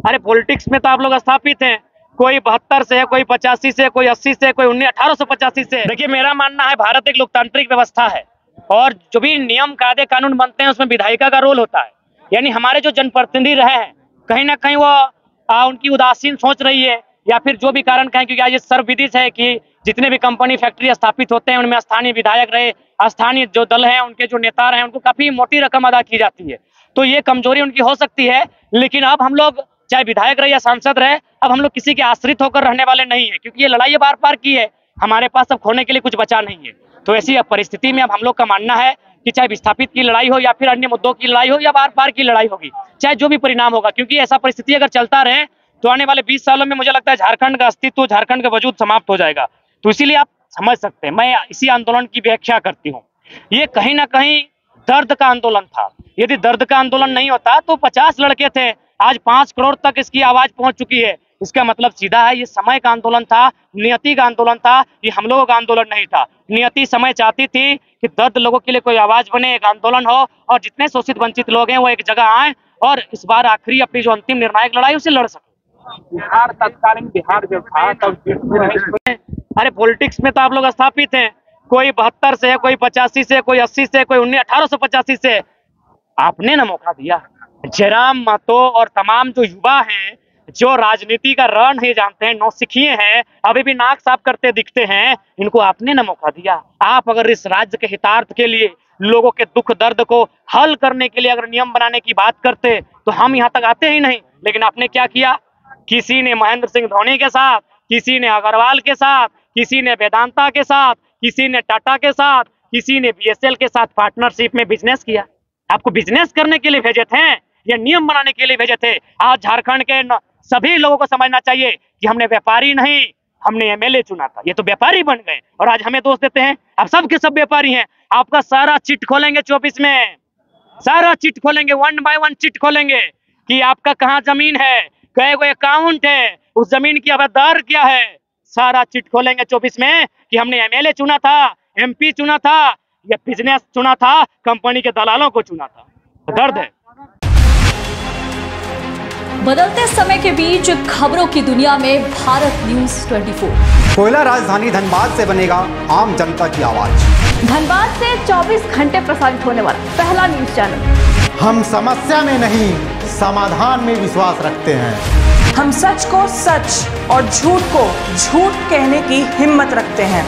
अरे पॉलिटिक्स में तो आप लोग स्थापित हैं, कोई 72 से है, कोई 85 से, कोई 80 से, कोई 1885 से। देखिए मेरा मानना है भारत एक लोकतांत्रिक व्यवस्था है और जो भी नियम कायदे कानून बनते हैं उसमें विधायिका का रोल होता है। यानी हमारे जो जनप्रतिनिधि रहे हैं कहीं ना कहीं वो उनकी उदासीन सोच रही है या फिर जो भी कारण कहें, क्योंकि आज ये सर्वविदित है कि जितने भी कंपनी फैक्ट्री स्थापित होते हैं उनमें स्थानीय विधायक रहे, स्थानीय जो दल हैं उनके जो नेता रहे उनको काफी मोटी रकम अदा की जाती है। तो ये कमजोरी उनकी हो सकती है, लेकिन अब हम लोग चाहे विधायक रहे या सांसद रहे, अब हम लोग किसी के आश्रित होकर रहने वाले नहीं है, क्योंकि ये लड़ाई बार पार की है, हमारे पास अब खोने के लिए कुछ बचा नहीं है। तो ऐसी परिस्थिति में अब हम लोग का मानना है कि चाहे विस्थापित की लड़ाई हो या फिर अन्य मुद्दों की लड़ाई हो या बार पार की लड़ाई होगी, चाहे जो भी परिणाम होगा, क्योंकि ऐसा परिस्थिति अगर चलता रहे तो आने वाले 20 सालों में मुझे लगता है झारखंड का अस्तित्व, झारखंड का वजूद समाप्त हो जाएगा। तो इसीलिए आप समझ सकते हैं, मैं इसी आंदोलन की व्याख्या करती हूँ। ये कहीं ना कहीं दर्द का आंदोलन था। यदि दर्द का आंदोलन नहीं होता तो 50 लड़के थे, आज 5 करोड़ तक इसकी आवाज पहुंच चुकी है। इसका मतलब सीधा है, ये समय का आंदोलन था, नियति का आंदोलन था, ये हम लोगों का आंदोलन नहीं था। नियति समय चाहती थी कि दर्द लोगों के लिए कोई आवाज बने, एक आंदोलन हो और जितने शोषित वंचित लोग हैं वो एक जगह आए और इस बार आखिरी अपनी जो अंतिम निर्णायक लड़ाई उसे लड़ सके। बिहार तत्कालीन बिहार जो था तब अरे पॉलिटिक्स में तो आप लोग स्थापित हैं, कोई 72 से है, कोई 85 से, कोई 80 से, कोई 1885 से। आपने ना मौका दिया। जयराम महतो और तमाम जो युवा हैं जो राजनीति का रण नहीं जानते हैं, नौसिखिए हैं, अभी भी नाक साफ करते दिखते हैं, इनको आपने ना मौका दिया। आप अगर इस राज्य के हितार्थ के लिए, लोगों के दुख दर्द को हल करने के लिए अगर नियम बनाने की बात करते तो हम यहाँ तक आते ही नहीं। लेकिन आपने क्या किया? किसी ने महेंद्र सिंह धोनी के साथ, किसी ने अग्रवाल के साथ, किसी ने वेदांता के साथ, किसी ने टाटा के साथ, किसी ने बीएसएल के साथ पार्टनरशिप में बिजनेस किया। आपको बिजनेस करने के लिए भेजे थे या नियम बनाने के लिए भेजे थे? आज झारखंड के सभी लोगों को समझना चाहिए कि हमने व्यापारी नहीं, हमने एमएलए चुना था। ये तो व्यापारी बन गए और आज हमें दोष देते हैं। अब सबके सब व्यापारी हैं। आपका सारा चिट खोलेंगे 24 में, सारा चिट खोलेंगे, 1 बाय 1 चिट खोलेंगे कि आपका कहाँ जमीन है, कई गो अकाउंट है, उस जमीन की आबदार क्या है। सारा चिट खोलेंगे 24 में कि हमने एमएलए चुना था, एमपी चुना था या बिजनेस चुना था, कंपनी के दलालों को चुना था। तो दर्द है। बदलते समय के बीच खबरों की दुनिया में भारत न्यूज 24। कोयला राजधानी धनबाद से बनेगा आम जनता की आवाज। धनबाद से 24 घंटे प्रसारित होने वाला पहला न्यूज चैनल। हम समस्या में नहीं, समाधान में विश्वास रखते हैं। हम सच को सच और झूठ को झूठ कहने की हिम्मत रखते हैं।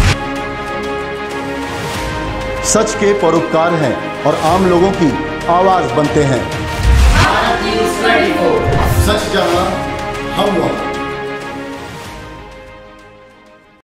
सच के परोपकार हैं और आम लोगों की आवाज बनते हैं। भारत न्यूज 24। सच जहां हम वहां।